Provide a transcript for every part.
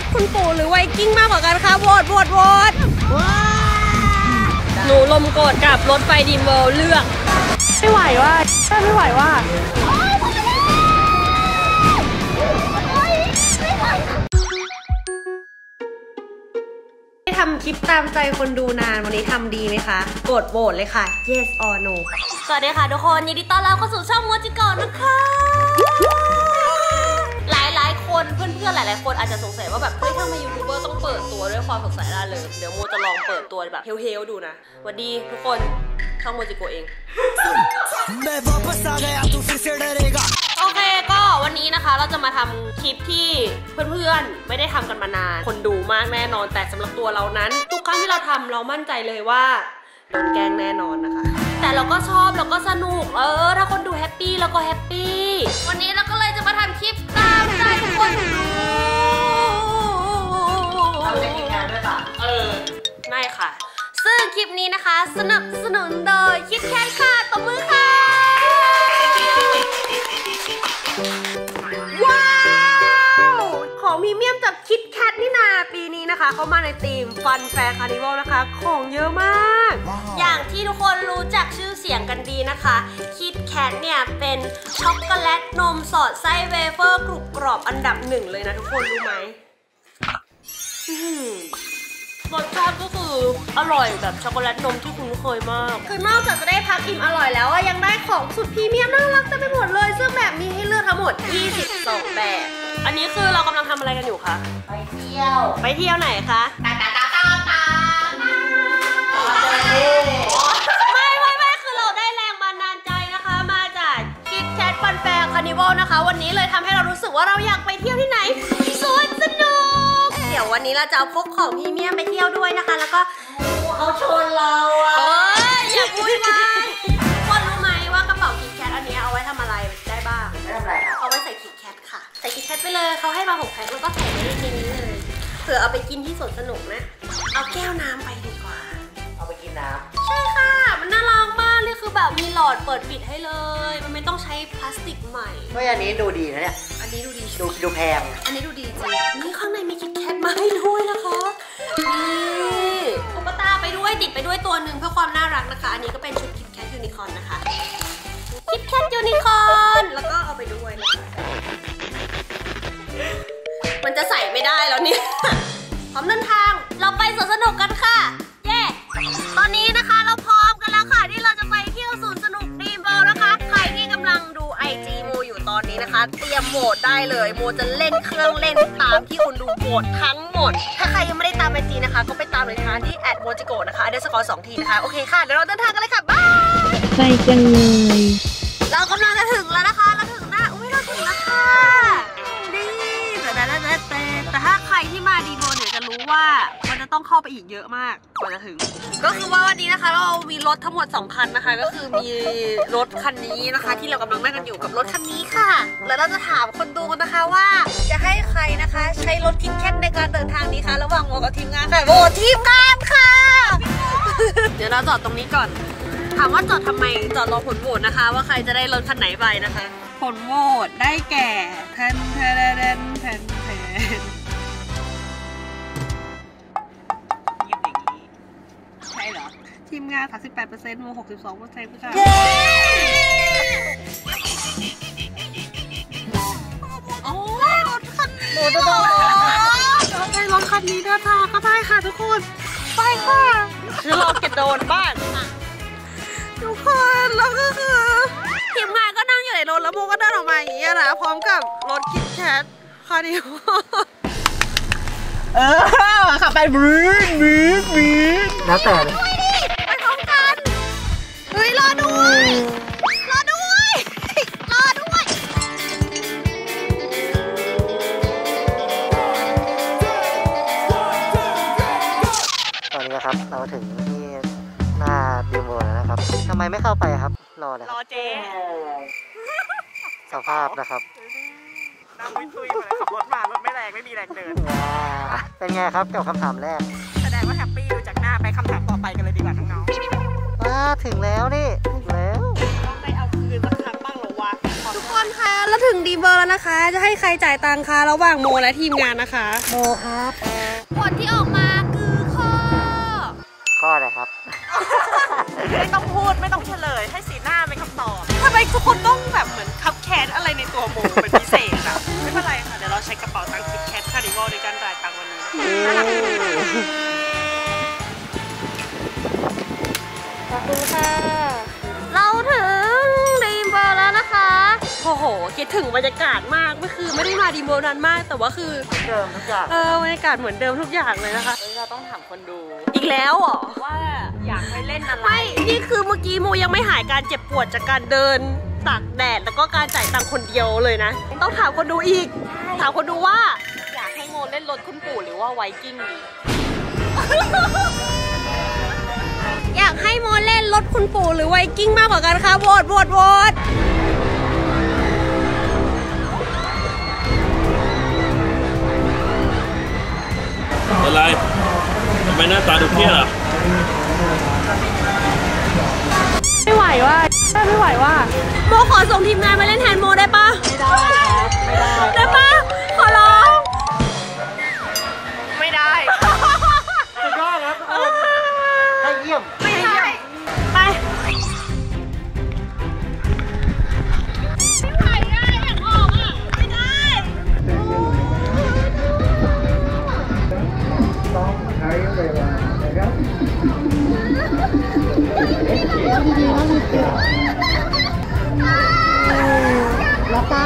คุณปู่หรือไวกิ้งมากกว่ากันคะโหวตหนูลมโกรธกับรถไฟดีมเวิลด์เลือกไม่ไหวว่าไม่ไหวว่าทำคลิปตามใจคนดูนานวันนี้ทำดีไหมคะกดโหวตเลยค่ะ yes or no สวัสดีค่ะทุกคนยินดีต้อนรับเข้าสู่ช่องโมจิโกะนะคะหลายคนเพื่อนๆหลายๆคนอาจจะสงสัยว่าแบบเฮ้ยทำไมยูทูบเบอร์ต้องเปิดตัวด้วยความสดใสร่าเริงเดี๋ยวโมจะลองเปิดตัวแบบเฮลๆดูนะสวัสดีทุกคนช่องโมจิโกะเองโอเคก็วันนี้นะคะเราจะมาทำคลิปที่เพื่อนๆไม่ได้ทำกันมานานคนดูมากแน่นอนแต่สำหรับตัวเรานั้นทุกครั้งที่เราทำเรามั่นใจเลยว่าโดนแกล้งแน่นอนนะคะแต่เราก็ชอบเราก็สนุกถ้าคนดูแฮปปี้เราก็แฮปปี้วันนี้เราก็เลยจะมาทำคลิปตามใจทุกคนดูทำได้กี่งานด้วยป่ะไม่ค่ะซึ่งคลิปนี้นะคะสนับสนุนโดยคิดแคทค่ะตบมือค่ะว้าวของพรีเมียมจากคิดแคทนี่นาปีนี้นะคะเขามาในธีมฟันแฟร์คาร์นิวัลนะคะของเยอะมาก อย่างที่ทุกคนรู้จักชื่อเสียงกันดีนะคะคิดแคทเนี่ยเป็นช็อกโกแลตนมสอดไส้เวเฟอร์กรุบกรอบอันดับหนึ่งเลยนะทุกคนรู้ไหมรสชาติก็คืออร่อยแบบช็อกโกแลตนมที่คุ้นเคยมากคือนอกจากจะได้พักอิ่มอร่อยแล้วยังได้ของสุดพรีเมียมน่ารักเต็มไปหมดเลยซึ่งแบบมีให้เลือกทั้งหมด22แบบอันนี้คือเรากำลังทำอะไรกันอยู่คะไปเที่ยวไหนคะไม่คือเราได้แรงบันดาลใจนะคะมาจากคิดแคทฟันแฟร์คาร์นิวัลนะคะวันนี้เลยทำให้เรารู้สึกว่าเราอยากไปเที่ยวที่ไหนสวนสนุกเดี๋ยววันนี้เราจะเอาพกของพรีเมียมไปเที่ยวด้วยนะคะแล้วก็เขาชวนเราอย่าพูดมาคนรู้ไหมว่ากระเป๋าคิดแคทอันนี้เอาไว้ทำอะไรได้บ้างไม่ทำอะไรครับเอาไว้ใส่คิดแคทค่ะใส่คิดแคทไปเลยเขาให้มา6 แพ็คแล้วก็ใส่ไว้ในนี้เลยเผื่อเอาไปกินที่สวนสนุกนะเอาแก้วน้ำไปดีกว่าเอาไปกินน้ำใช่ค่ะมันน่ารักมากเลยคือแบบมีหลอดเปิดปิดให้เลยมันไม่ต้องใช้พลาสติกใหม่เฮ้ยอันนี้ดูดีนะเนี่ยอันนี้ดูดีดูแพงอันนี้ดูดีจริงนี่ข้างในมีคิดแคทมาให้ด้วยนะคะนี่ตุ๊กตาไปด้วยติดไปด้วยตัวหนึ่งเพื่อความน่ารักนะคะอันนี้ก็เป็นชุดคิดแคทยูนิคอร์นนะคะคิดแคทยูนิคอร์นแล้วก็เอาไปด้วยนะคะมันจะใส่ไม่ได้แล้วเนี่ยพร้อมเดินทางเราไปสวนสนุกกันค่ะเย้ตอนนี้นะคะเราพร้อมกันแล้วค่ะที่เราจะไปเที่ยวสวนสนุกดีมเวิลด์นะคะใครที่กำลังดู IG โมอยู่ตอนนี้นะคะเตรียมโหวตได้เลยโมจะเล่นเครื่องเล่นตามที่คุณดูโหวตทั้งหมดถ้าใครยังไม่ได้ตาม IG นะคะก็ไปตามเลยค่ะที่@mojigoนะคะ_2 ทีนะคะโอเคค่ะเดี๋ยวเราเดินทางกันเลยค่ะบายไปกันเลยเรากำลังจะถึงแล้วนะคะเราถึงแล้วเราถึงแล้วค่ะนี่แต่ถ้าใครที่มาดีโมเนี่ยจะรู้ว่ามันจะต้องเข้าไปอีกเยอะมากกว่าจะถึงก็คือว่าวันนี้นะคะเรามีรถทั้งหมด2 คันนะคะก็คือมีรถคันนี้นะคะที่เรากำลังนั่งกันอยู่กับรถคันนี้ค่ะแล้วเราจะถามคนดูกันนะคะว่าจะให้ใครนะคะใช้รถคิดแคทในการเดินทางนี้คะระหว่างโมกับทีมงานค่ะโหวตทีมงานค่ะเดี๋ยวเราจอดตรงนี้ก่อนถามว่าจอดทำไมจอดรอผลโหวตนะคะว่าใครจะได้รถคันไหนไปนะคะผลโหวตได้แก่แทนยืนอย่างนี้ใช่เหรอทีมงาน 38% โม 62% ค่ะโอ้รถคันนี้เหรอได้รถคันนี้เดินทางก็ได้ค่ะทุกคนไปค่ะคือเราเก็บโดนบ้านทุกคนแล้วก็คือทีมงานก็นั่งอยู่ในรถแล้วโมก็เดินออกมาอย่างนี้นะพร้อมกับรถคิดแคทคาร์นิวัลขับไปบรีดแล้วแต่เลยไปพร้อมกันเฮ้ยรอด้วยตอนนี้นะครับเราถึงที่หน้าดีมเวิลด์แล้วนะครับทำไมไม่เข้าไปครับรอเจ๊สภาพนะครับนั่งวิ่งคุยมาขับรถมารถไม่แรงไม่มีแรงเดินเป็นไงครับกับคำถามแรกแสดงว่าแฮปปี้ดูจากหน้าไปคำถามต่อไปกันเลยดีกว่าน้องๆถึงแล้วนี่ถึงแล้วต้องได้เอาคืนสักครั้งบ้างหรอวะทุกคนคะแล้วถึงดีเบอร์แล้วนะคะจะให้ใครจ่ายตังค่ะระหว่างโมและทีมงานนะคะโมครับผลที่ออกมาคือข้ออะไรครับไม่ต้องพูดไม่ต้องเฉลยให้สีหน้าเป็นคำตอบทำไมทุกคนต้องแบบเหมือนคับแคสอะไรในตัวโมเป็นพิเศษอะไม่เป็นไรค่ะเดี๋ยวเราใช้กระเป๋าตังค์คิดแคสคาร์นิวัลในการจ่ายตังค์วันนี้ขอบคุณค่ะเราถึงดีมเบอร์แล้วนะคะโอ้โหคิดถึงบรรยากาศมากก็คือไม่ได้มาดีมเบอร์นานมากแต่ว่าคือเดิมทุกอย่างบรรยากาศเหมือนเดิมทุกอย่างเลยนะคะเราต้องถามคนดูอีกแล้วเหรอว่าอยากให้เล่นอะไรไม่นี่คือเมื่อกี้โมยังไม่หายการเจ็บปวดจากการเดินตากแดดแล้วก็การจ่ายตังค์คนเดียวเลยนะต้องถามคนดูอีกถามคนดูว่าอยากให้โมเล่นรถคุณปู่หรือว่าไวกิ้งดีอยากให้โมเล่นรถคุณปู่หรือไวกิ้งมากกว่ากันคะโหวตอะไรทำไมหน้าตาดูเครียดอ่ะไม่ไหวว่าโมขอส่งทีมงานมาเล่นแทนโมได้ปะไม่ได้ครับได้ปะขอร้องไม่ได้สุดยอดครับให้เยี่ยมไม่ได้ไปไม่ไหวอ่ะอยากออกอ่ะไม่ได้ต้องใช้เวลานะครับลับตา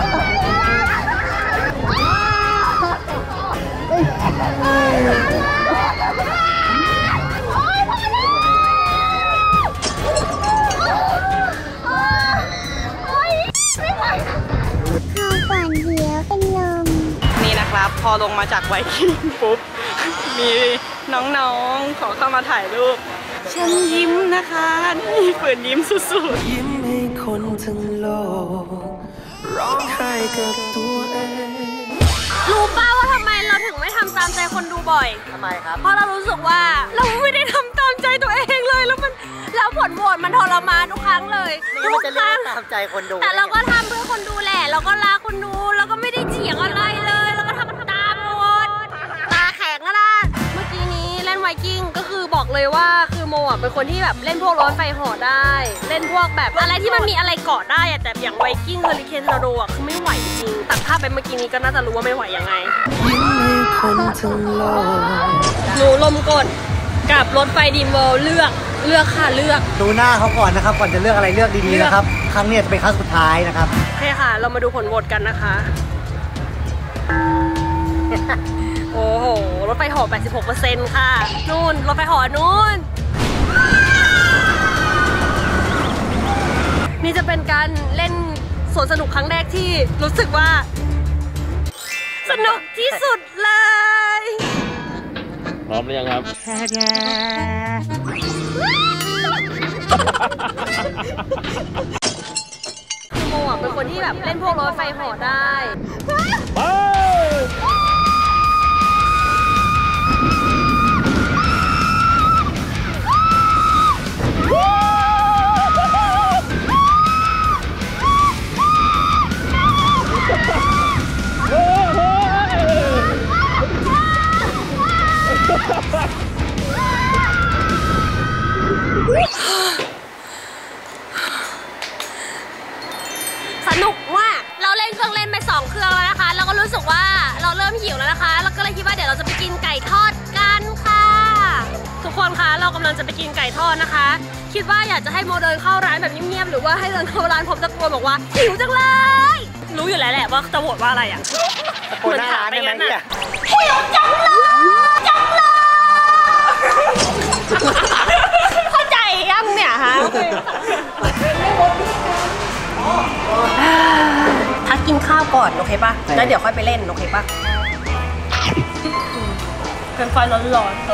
นี่นะครับพอลงมาจากไวกิ้งปุ๊บมีน้องๆขอเข้ามาถ่ายรูปฉันยิ้มนะคะนี่เปิดยิ้มสุดๆยิ้มให้คนทั้งโลกร้องไห้กับตัวเองรู้ป่าว่าทำไมเราถึงไม่ทำตามใจคนดูบ่อยทำไมครับเพราะเรารู้สึกว่าเราไม่ได้ทำตามใจตัวเองเลยแล้วผลโหวตมันทรมานทุกครั้งเลยทุกครั้งตามใจคนดูแต่เราก็ทำเพื่อคนดูแหละเราก็รักคนดูเราก็ไม่ได้เฉียงอะไรเลยเราก็ทำตามโหวตตาแข็งนะเมื่อกี้นี้เล่นไวกิ้งก็คือบอกเลยว่าคือโมอ่ะเป็นคนที่แบบเล่นพวกรถไฟห่อได้เล่นพวกแบบอะไรที่มันมีอะไรเกาะได้แต่อย่างไวกิ้งเฮอริเคนทอร์โดอ่ะคือไม่ไหวจริงตัดภาพไปเมื่อกี้นี้ก็น่าจะรู้ว่าไม่ไหวยังไงยิ้มให้คนทั้งโลกหนูลมกดกับรถไฟดีมเวิลด์เลือกค่ะเลือกดูหน้าเขาก่อนนะครับก่อนจะเลือกอะไรเลือกดีๆนะครับครั้งนี้จะเป็นครั้งสุดท้ายนะครับโอเคค่ะเรามาดูผลโหวตกันนะคะโอ้โหรถไฟห่อ 86% ค่ะนู่นรถไฟห่อนู่นนี่จะเป็นการเล่นสวนสนุกครั้งแรกที่รู้สึกว่าสนุกที่สุดเลยพร้อมหรือยังครับคือโมอ่ะเป็นคนที่แบบเล่นพวกรถไฟห่อได้สนุกมากเราเล่นเครื่องเล่นไป2 เครื่องแล้วนะคะแล้วก็รู้สึกว่าเราเริ่มหิวแล้วนะคะแล้วก็เลยคิดว่าเดี๋ยวเราจะไปกินไก่ทอดกันค่ะทุกคนคะเรากำลังจะไปกินไก่ทอดนะคะคิดว่าอยากจะให้โมเดินเข้าร้านแบบเงียบๆหรือว่าให้เดินเข้าร้านผมตะโกนบอกว่าหิวจังเลยรู้อยู่แล้วแหละว่าจะโหวตว่าอะไรอ่ะเหมือนถามไปงั้นน่ะหิวจังเลยเข้าใจยังเนี่ยฮะพักกินข้าวก่อนโอเคป่ะแล้วเดี๋ยวค่อยไปเล่นโอเคป่ะเป็นไฟร้อนๆ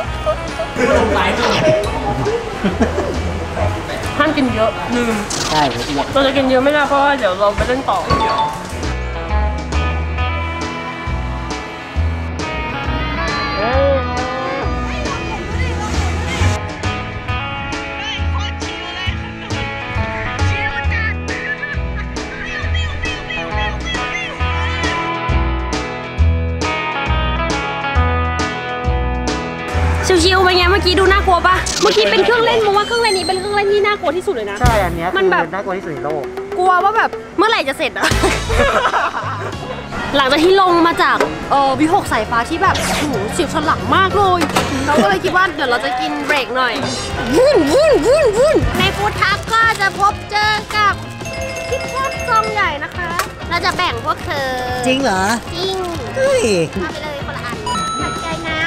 ห้ามกินเยอะลืมใช่เราจะกินเยอะไม่ได้เพราะว่าเดี๋ยวเราไปเล่นต่อชิวๆไปไงเมื่อกี้ดูน่ากลัวปะเมื่อกี้เป็นเครื่องเล่นมองว่าเครื่องเล่นนี้เป็นเครื่องเล่นที่น่ากลัวที่สุดเลยนะใช่อันเนี้ยมันแบบน่ากลัวที่สุดในโลกกลัวว่าแบบเมื่อไหร่จะเสร็จอะ หลังจากที่ลงมาจากวิหกสายฟ้าที่แบบโอ้โหเสียวฉลังมากเลยเราก็เลยคิดว่าเดี๋ยวเราจะกินเบรกหน่อยวุ่นในฟู้ดทัคก็จะพบเจอกับคิดแคทซองใหญ่นะคะ เราจะแบ่งพวกเธอจริงเหรอจริงเฮ้ยเอาไปเลยคนละอันขอบใจนะ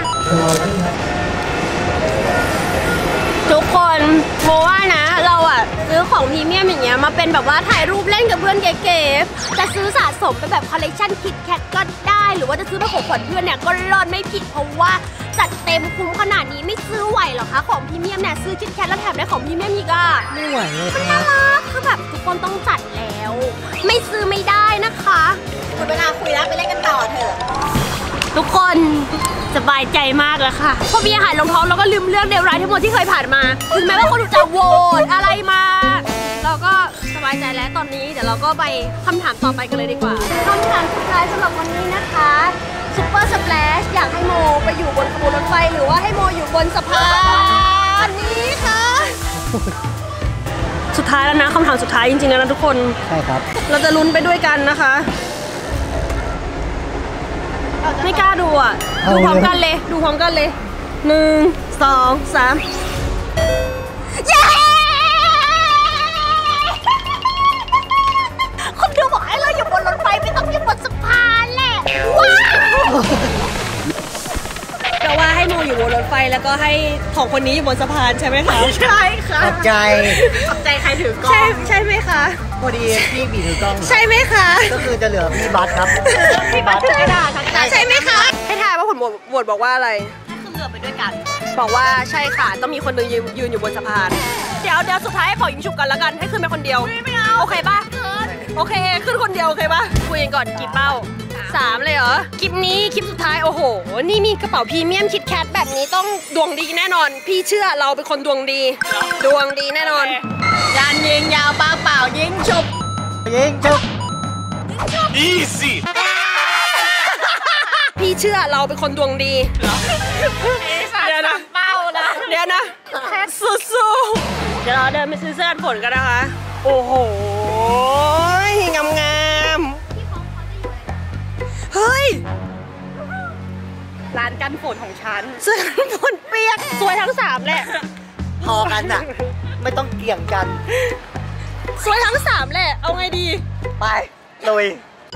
ทุกคนโมว่านะเราอะซื้อของพรีเมียมอย่างเงี้ยมาเป็นแบบว่าถ่ายรูปเล่นกับเพื่อนเก๋ๆจะซื้อสะสมเป็นแบบคอลเลกชันคิดแคทก็ได้หรือว่าจะซื้อเป็นของขวัญเพื่อนเนี่ยก็รอดไม่ผิดเพราะว่าจัดเต็มคุ้มขนาดนี้ไม่ซื้อไหวหรอคะของพรีเมียมเนี่ยซื้อคิดแคทแล้วแถมได้ของพรีเมียมอีกอะไม่ไหวเลยมันน่ารักคือแบบทุกคนต้องจัดแล้ว ไม่ซื้อไม่ได้นะคะหมดเวลาคุยแล้วไปเล่นกันต่อเถอะทุกคนสบายใจมากแล้วค่ะพอมีอาหารลงท้องเราก็ลืมเรื่องเดวร้ายทั้งหมดที่เคยผ่านมาถึงแม้ว่าคนจะโหวตอะไรมาเราก็สบายใจแล้วตอนนี้เดี๋ยวเราก็ไปคำถามต่อไปกันเลยดีกว่าคำถามสุดท้ายสำหรับวันนี้นะคะซุปเปอร์สแปลชอยากให้โมไปอยู่บนขบวนรถไฟหรือว่าให้โมอยู่บนสะพานนี้ค่ะสุดท้ายแล้วนะคำถามสุดท้ายจริงๆนะทุกคนใช่ครับเราจะลุ้นไปด้วยกันนะคะไม่กล้าดูอ่ะดูพร้อมกันเลยดูพร้อมกันเลย1 2 3เย้คนดูบอกให้เราอยู่บนรถไฟไม่ต้องอยู่บนสะพานแหละว้าวแปลว่าให้โมอยู่บนรถไฟแล้วก็ให้ของคนนี้อยู่บนสะพานใช่ไหมคะใช่ค่ะขอบใจขอบใจใครถือกล้องใช่ไหมคะพอดีพี่บีถือกล้องใช่ไหมคะก็คือจะเหลือพี่บัสครับพี่บัตรถือกระดาษทั้งใจใช่ไหมคะให้ทายว่าผลโหวตบอกว่าอะไรขึ้นเรือไปด้วยกันบอกว่าใช่ค่ะต้องมีคนหนึงยืนอยู่บนสะพานเดี๋ยวสุดท้ายให้ขอยิงฉุบกันแล้วกันให้ขึ้นไปคนเดียวไม่เอาโอเคป่ะโอเคขึ้นคนเดียวโอเคป่ะคุยกันก่อนกี่เป้า3เลยเหรอคลิปนี้คลิปสุดท้ายโอ้โหนี่มีกระเป๋าพรีเมียมคิดแคทแบบนี้ต้องดวงดีแน่นอน พี่เชื่อเราเป็นคนดวงดีดวงดีแน่นอนยานยิงยาวปากเปล่ายิงฉุบยิงจุก easy พี่เชื่อเราเป็นคนดวงดีเดี๋ยวนะเป้านะเดี๋ยวนะสู้ๆเดี๋ยวเราเดินไปซื้อเสื้อกันฝนกันนะคะโอ้โหงามเฮ้ยร้านกันฝนของฉันเสื้อกันฝนเปียกสวยทั้ง3แหละพอกันอ่ะ ไม่ต้องเกี่ยงกันสวยทั้ง3แหละเอาไงดีไปลุย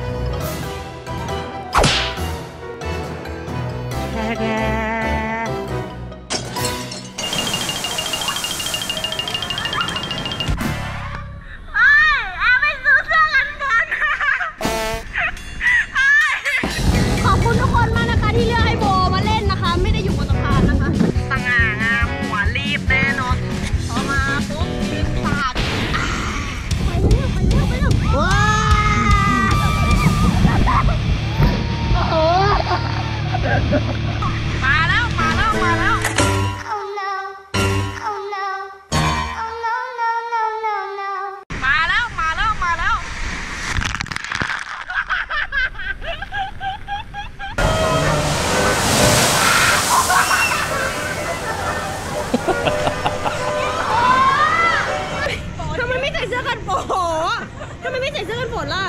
ขอบคุณทุกคนมากนะคะที่เลือกให้โบมาเล่นนะคะ ไม่ได้อยู่บนสะพานนะคะสง่างามหัวรีบแน่นอนพอมาปุ๊บรีบปาดว้ามาแล้ว มาแล้ว มาแล้ว Oh no. Oh no. Oh no, no, no, no, no. มาแล้ว มาแล้ว มาแล้วทำไมไม่ใส่เสื้อกันฝนทำไมไม่ใส่เสื้อกันฝนล่ะ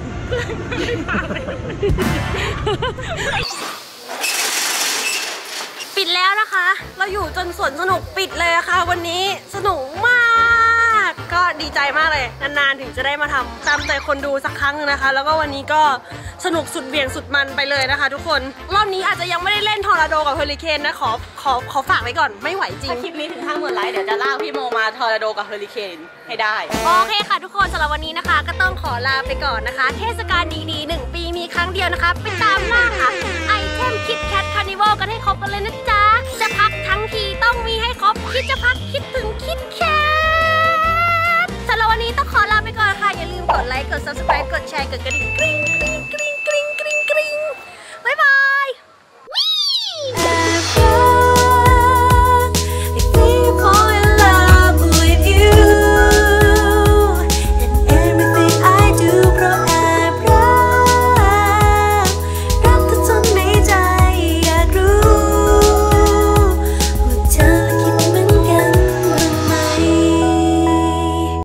ปิดแล้วนะคะ เราอยู่จนสวนสนุกปิดเลยอะค่ะวันนี้สนุกมาก ก็ดีใจมากเลยนานๆถึงจะได้มาทำตามใจคนดูสักครั้งนึงนะคะ แล้วก็วันนี้ก็สนุกสุดเบี่ยงสุดมันไปเลยนะคะ ทุกคนรอบนี้อาจจะยังไม่ได้เล่นทอร์นาโดกับเฮอริเคนนะขอฝากไว้ก่อนไม่ไหวจริงถ้าคลิปนี้ถึง50,000 ไลค์เดี๋ยวจะลากพี่โมมาทอร์นาโดกับเฮอริเคนให้ได้โอเคค่ะทุกคนสำหรับวันนี้นะคะ ก็ต้องขอลาไปก่อนนะคะ เทศกาลดีๆ1 ปีมีครั้งเดียวนะคะไปตามล่าค่ะไอเทมคิดแคทคาร์นิวัลกันให้ครบกันเลยนะจ๊ะจะพักทั้งทีต้องมีให้ครบคิดจะพักคิดถึงคิดแคทสำหรับวันนี้ต้องขอลาไปก่อนค่ะอย่าลืมกดไลค์กด subscribe กดแชร์กดกระดิ่งกริ๊ง